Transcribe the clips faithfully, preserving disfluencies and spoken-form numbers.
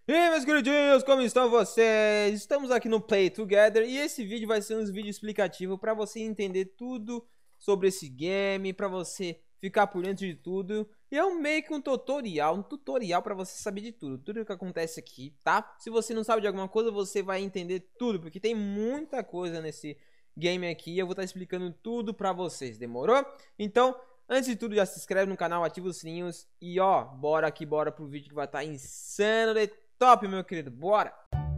E aí, meus queridinhos, como estão vocês? Estamos aqui no Play Together e esse vídeo vai ser um vídeo explicativo para você entender tudo sobre esse game, para você ficar por dentro de tudo. E é um meio que um tutorial, um tutorial para você saber de tudo, tudo o que acontece aqui, tá? Se você não sabe de alguma coisa, você vai entender tudo, porque tem muita coisa nesse game aqui e eu vou estar explicando tudo para vocês, demorou? Então, antes de tudo, já se inscreve no canal, ativa os sininhos e ó, bora aqui, bora pro vídeo que vai estar insano de top, meu querido, bora!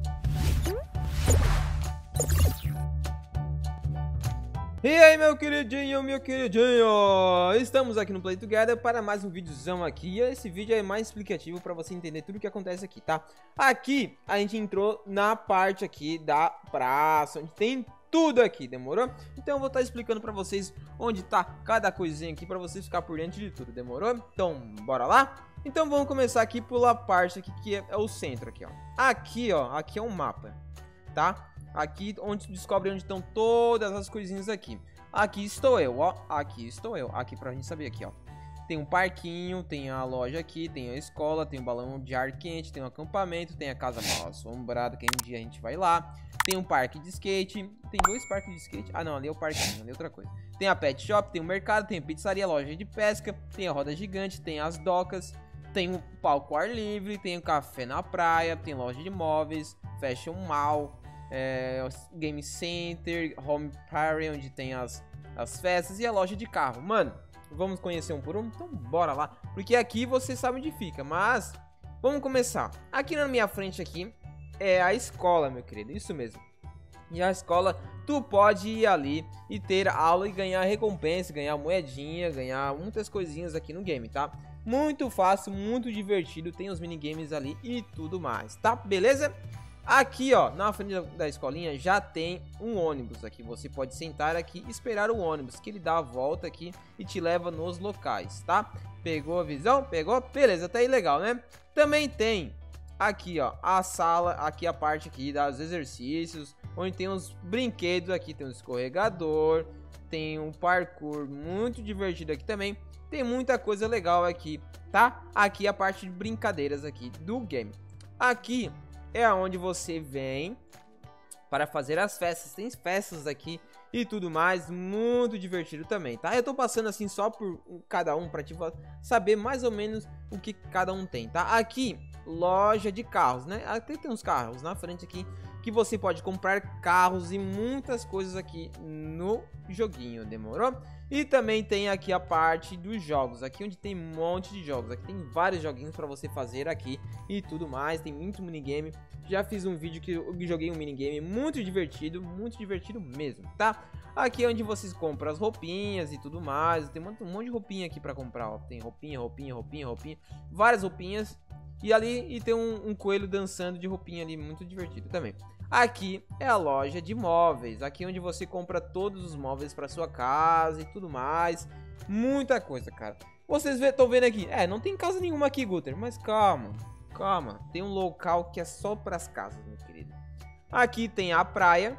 E aí, meu queridinho, meu queridinho, estamos aqui no Play Together para mais um videozão aqui. E esse vídeo é mais explicativo para você entender tudo o que acontece aqui, tá? Aqui, a gente entrou na parte aqui da praça, onde tem tudo aqui, demorou? Então eu vou estar explicando para vocês onde tá cada coisinha aqui para vocês ficar por dentro de tudo, demorou? Então, bora lá? Então vamos começar aqui pela parte aqui que é, é o centro aqui, ó. Aqui, ó, aqui é um mapa, tá? Aqui onde descobre onde estão todas as coisinhas aqui. Aqui estou eu, ó. Aqui estou eu. Aqui pra gente saber aqui, ó. Tem um parquinho, tem a loja aqui, tem a escola, tem um balão de ar quente, tem um acampamento, tem a casa mal assombrada, que um dia a gente vai lá. Tem um parque de skate. Tem dois parques de skate. Ah, não, ali é o parquinho, ali é outra coisa. Tem a pet shop, tem o mercado, tem a pizzaria, loja de pesca, tem a roda gigante, tem as docas, tem o palco ar livre, tem o café na praia, tem loja de móveis, fashion mall, é, game center, home party, onde tem as, as festas e a loja de carro. Mano, vamos conhecer um por um? Então bora lá, porque aqui você sabe onde fica, mas vamos começar. Aqui na minha frente aqui é a escola, meu querido, isso mesmo. E a escola, tu pode ir ali e ter aula e ganhar recompensa, ganhar moedinha, ganhar muitas coisinhas aqui no game, tá? Muito fácil, muito divertido, tem os minigames ali e tudo mais, tá? Beleza? Aqui, ó, na frente da escolinha já tem um ônibus aqui. Você pode sentar aqui e esperar o ônibus, que ele dá a volta aqui e te leva nos locais, tá? Pegou a visão? Pegou? Beleza, tá aí legal, né? Também tem aqui, ó, a sala, aqui a parte aqui dos exercícios, onde tem uns brinquedos aqui, tem um escorregador, tem um parkour muito divertido aqui também. Tem muita coisa legal aqui, tá? Aqui a parte de brincadeiras aqui do game. Aqui é onde você vem para fazer as festas. Tem festas aqui e tudo mais, muito divertido também, tá? Eu tô passando assim só por cada um para te saber mais ou menos o que cada um tem, tá? Aqui, loja de carros, né? Até tem uns carros na frente aqui que você pode comprar carros e muitas coisas aqui no joguinho, demorou? E também tem aqui a parte dos jogos, aqui onde tem um monte de jogos. Aqui tem vários joguinhos para você fazer aqui e tudo mais, tem muito minigame. Já fiz um vídeo que eu joguei um minigame muito divertido, muito divertido mesmo, tá? Aqui é onde vocês compram as roupinhas e tudo mais, tem um monte de roupinha aqui para comprar, ó. Tem roupinha, roupinha, roupinha, roupinha, várias roupinhas. E ali e tem um, um coelho dançando de roupinha ali, muito divertido também. Aqui é a loja de móveis, aqui onde você compra todos os móveis para sua casa e tudo mais. Muita coisa, cara. Vocês estão vendo aqui, é, não tem casa nenhuma aqui, Guter, mas calma, calma. Tem um local que é só para as casas, meu querido. Aqui tem a praia,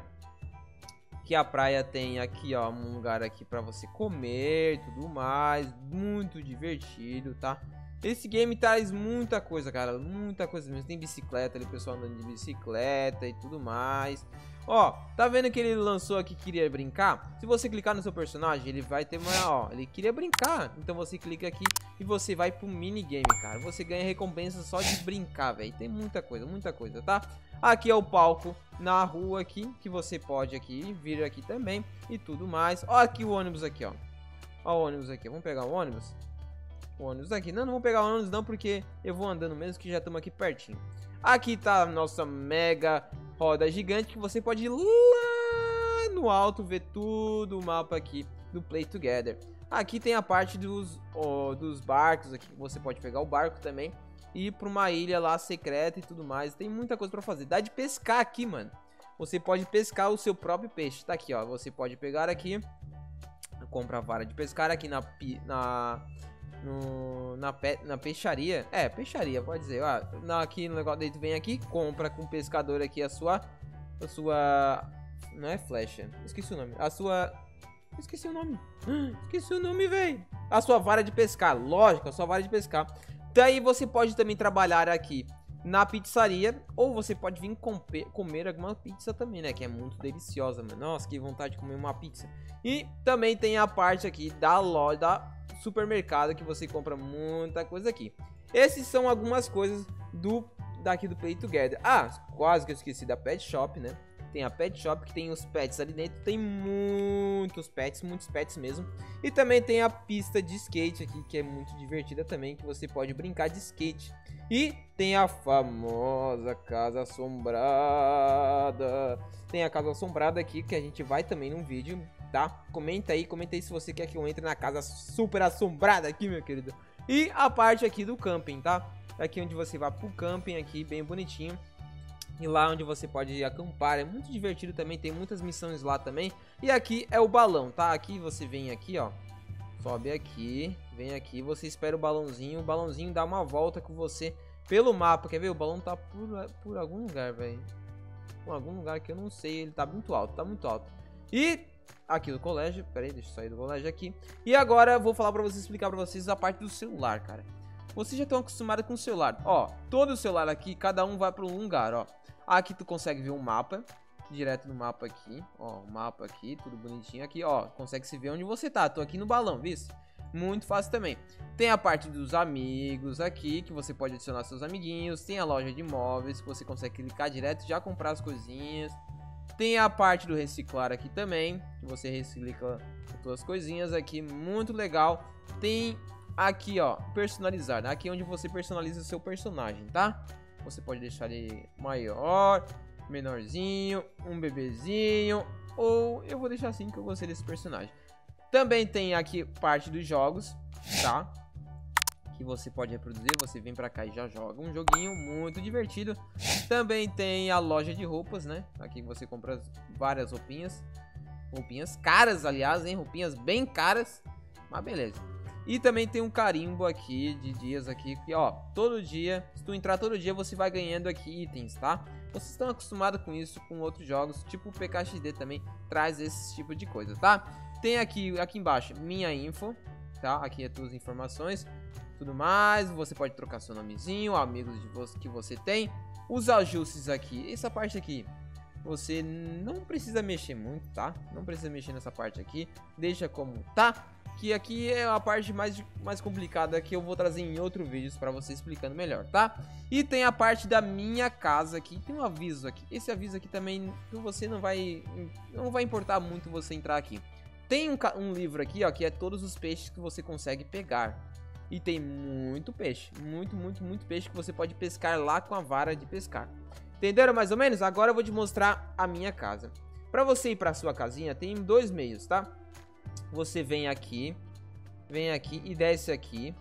que a praia tem aqui, ó, um lugar aqui para você comer e tudo mais. Muito divertido, tá? Esse game traz muita coisa, cara, muita coisa mesmo. Tem bicicleta ali, o pessoal andando de bicicleta e tudo mais. Ó, tá vendo que ele lançou aqui, queria brincar? Se você clicar no seu personagem, ele vai ter uma, ó, ele queria brincar. Então você clica aqui e você vai pro minigame, cara. Você ganha recompensa só de brincar, velho. Tem muita coisa, muita coisa, tá? Aqui é o palco na rua aqui, que você pode aqui vir aqui também e tudo mais. Ó, aqui o ônibus aqui, ó. Ó o ônibus aqui, vamos pegar o ônibus? Ônibus aqui, não, não vou pegar o ônibus não, porque eu vou andando mesmo, que já estamos aqui pertinho. Aqui tá a nossa mega roda gigante, que você pode ir lá no alto, ver tudo o mapa aqui do Play Together. Aqui tem a parte dos, oh, dos barcos aqui, você pode pegar o barco também e ir para uma ilha lá secreta e tudo mais. Tem muita coisa para fazer, dá de pescar aqui, mano. Você pode pescar o seu próprio peixe, tá aqui, ó, você pode pegar aqui, compra a vara de pescar aqui na... na No, na, pe, na peixaria, é, peixaria, pode dizer, ó, na, aqui no negócio daí tu vem aqui, compra com o pescador aqui a sua, a sua, não é flecha, esqueci o nome, a sua, esqueci o nome, esqueci o nome, velho, a sua vara de pescar, lógico, a sua vara de pescar. Daí você pode também trabalhar aqui na pizzaria, ou você pode vir comer alguma pizza também, né? Que é muito deliciosa, mano. Nossa, que vontade de comer uma pizza. E também tem a parte aqui da loja, da supermercado, que você compra muita coisa aqui. Esses são algumas coisas do daqui do Play Together. Ah, quase que eu esqueci da Pet Shop, né? Tem a Pet Shop que tem os pets ali dentro. Tem muitos pets, muitos pets mesmo. E também tem a pista de skate aqui, que é muito divertida também, que você pode brincar de skate. E tem a famosa Casa Assombrada. Tem a Casa Assombrada aqui, que a gente vai também num vídeo, tá? Comenta aí, comenta aí se você quer que eu entre na Casa Super Assombrada aqui, meu querido. E a parte aqui do camping, tá? Aqui onde você vai pro camping aqui, bem bonitinho. E lá onde você pode acampar, é muito divertido também, tem muitas missões lá também. E aqui é o balão, tá? Aqui você vem aqui, ó, sobe aqui, vem aqui, você espera o balãozinho, o balãozinho dá uma volta com você pelo mapa. Quer ver? O balão tá por, por algum lugar, velho. Por algum lugar que eu não sei, ele tá muito alto, tá muito alto. E aqui do colégio, pera aí, deixa eu sair do colégio aqui. E agora eu vou falar pra vocês, explicar pra vocês a parte do celular, cara. Vocês já estão acostumados com o celular, ó, todo o celular aqui, cada um vai pra um lugar, ó. Aqui tu consegue ver um mapa, direto no mapa aqui, ó, o mapa aqui, tudo bonitinho aqui, ó, consegue se ver onde você tá, tô aqui no balão, viu? Muito fácil também. Tem a parte dos amigos aqui, que você pode adicionar seus amiguinhos, tem a loja de móveis, que você consegue clicar direto e já comprar as coisinhas. Tem a parte do reciclar aqui também, que você recicla as suas coisinhas aqui, muito legal. Tem aqui, ó, personalizar, aqui é onde você personaliza o seu personagem, tá? Você pode deixar ele maior, menorzinho, um bebezinho, ou eu vou deixar assim que eu gostei desse personagem. Também tem aqui parte dos jogos, tá? Que você pode reproduzir, você vem pra cá e já joga um joguinho muito divertido. Também tem a loja de roupas, né? Aqui você compra várias roupinhas, roupinhas caras, aliás, hein? Roupinhas bem caras, mas beleza. E também tem um carimbo aqui de dias aqui, que ó, todo dia, se tu entrar todo dia, você vai ganhando aqui itens, tá? Vocês estão acostumados com isso, com outros jogos, tipo o P K X D também traz esse tipo de coisa, tá? Tem aqui, aqui embaixo, minha info, tá? Aqui é tuas informações, tudo mais, você pode trocar seu nomezinho, amigos de você, que você tem. Os ajustes aqui, essa parte aqui, você não precisa mexer muito, tá? Não precisa mexer nessa parte aqui, deixa como tá. Que aqui é a parte mais, mais complicada que eu vou trazer em outro vídeo para você explicando melhor, tá? E tem a parte da minha casa aqui, tem um aviso aqui. Esse aviso aqui também, você não vai, não vai importar muito você entrar aqui. Tem um, um livro aqui, ó, que é todos os peixes que você consegue pegar. E tem muito peixe, muito, muito, muito peixe que você pode pescar lá com a vara de pescar. Entenderam mais ou menos? Agora eu vou te mostrar a minha casa. Para você ir para sua casinha, tem dois meios, tá? Você vem aqui, vem aqui e desce aqui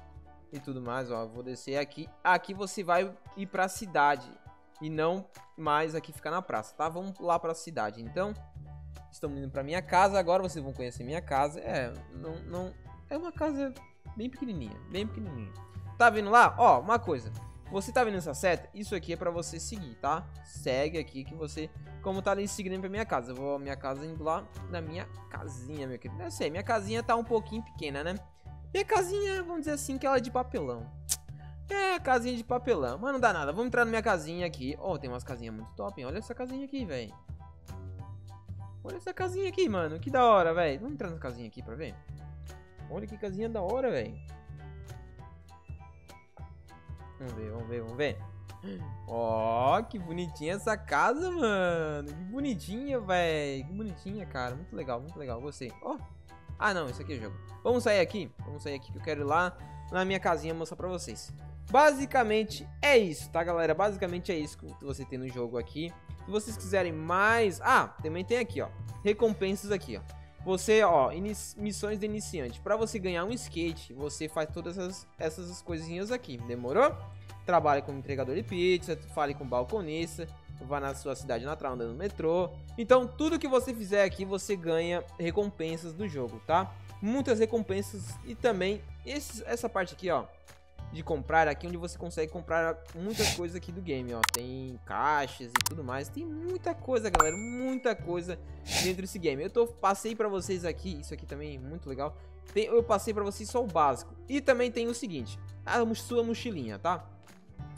e tudo mais, ó, vou descer aqui. Aqui você vai ir pra cidade e não mais aqui ficar na praça, tá? Vamos lá pra cidade, então. Estamos indo pra minha casa, agora vocês vão conhecer minha casa. É, não, não, é uma casa bem pequenininha, bem pequenininha. Tá vendo lá? Ó, uma coisa. Você tá vendo essa seta? Isso aqui é pra você seguir, tá? Segue aqui que você... Como tá ali seguindo pra minha casa. Eu vou a minha casa indo lá na minha casinha, meu querido. Eu sei, minha casinha tá um pouquinho pequena, né? Minha casinha, vamos dizer assim, que ela é de papelão. É, casinha de papelão. Mas não dá nada. Vamos entrar na minha casinha aqui. Ó, oh, tem umas casinhas muito top, hein? Olha essa casinha aqui, velho. Olha essa casinha aqui, mano. Que da hora, velho. Vamos entrar na casinha aqui pra ver? Olha que casinha da hora, velho. Vamos ver, vamos ver, vamos ver. Ó, oh, que bonitinha essa casa, mano. Que bonitinha, velho. Que bonitinha, cara. Muito legal, muito legal. Gostei. Ó. Oh. Ah, não. Esse aqui é o jogo. Vamos sair aqui. Vamos sair aqui que eu quero ir lá na minha casinha mostrar pra vocês. Basicamente é isso, tá, galera? Basicamente é isso que você tem no jogo aqui. Se vocês quiserem mais... Ah, também tem aqui, ó. Recompensas aqui, ó. Você, ó, missões de iniciante. Pra você ganhar um skate, você faz todas essas, essas coisinhas aqui. Demorou? Trabalhe como entregador de pizza, fale com balconista, vá na sua cidade natal andando no metrô. Então, tudo que você fizer aqui, você ganha recompensas do jogo, tá? Muitas recompensas e também esse, essa parte aqui, ó, de comprar aqui, onde você consegue comprar muitas coisas aqui do game, ó. Tem caixas e tudo mais. Tem muita coisa, galera, muita coisa dentro desse game. Eu tô, passei pra vocês aqui, isso aqui também é muito legal. Tem, eu passei pra vocês só o básico. E também tem o seguinte, a sua mochilinha, tá?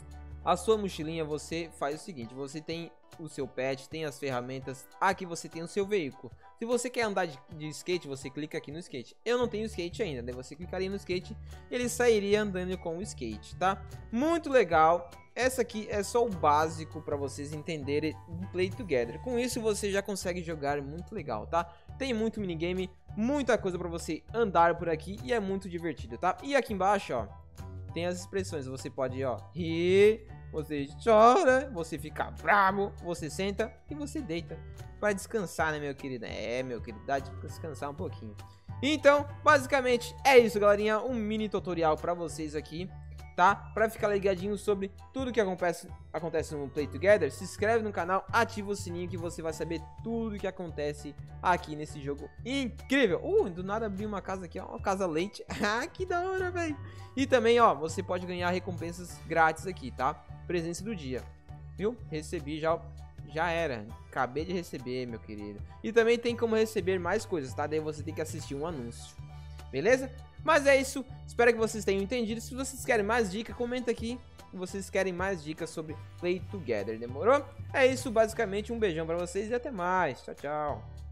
a sua mochilinha você faz o seguinte, você tem o seu pet, tem as ferramentas, aqui você tem o seu veículo. Se você quer andar de, de skate, você clica aqui no skate. Eu não tenho skate ainda, daí você clicaria no skate e ele sairia andando com o skate, tá? Muito legal. Essa aqui é só o básico para vocês entenderem do Play Together. Com isso você já consegue jogar muito legal, tá? Tem muito minigame, muita coisa para você andar por aqui e é muito divertido, tá? E aqui embaixo, ó, tem as expressões. Você pode, ó, rir, você chora, você fica bravo, você senta e você deita para descansar, né, meu querido? É, meu querido, dá de descansar um pouquinho. Então, basicamente é isso, galerinha, um mini tutorial para vocês aqui, tá? Para ficar ligadinho sobre tudo que acontece, acontece no Play Together, se inscreve no canal, ativa o sininho que você vai saber tudo que acontece aqui nesse jogo incrível. Uh, do nada abri uma casa aqui, ó, uma casa leite. Ah, que da hora, velho. E também, ó, você pode ganhar recompensas grátis aqui, tá? Presença do dia, viu? Recebi já, já era. Acabei de receber, meu querido. E também tem como receber mais coisas, tá? Daí você tem que assistir um anúncio, beleza? Mas é isso, espero que vocês tenham entendido. Se vocês querem mais dicas, comenta aqui se vocês querem mais dicas sobre Play Together, demorou? É isso, basicamente, um beijão pra vocês e até mais. Tchau, tchau.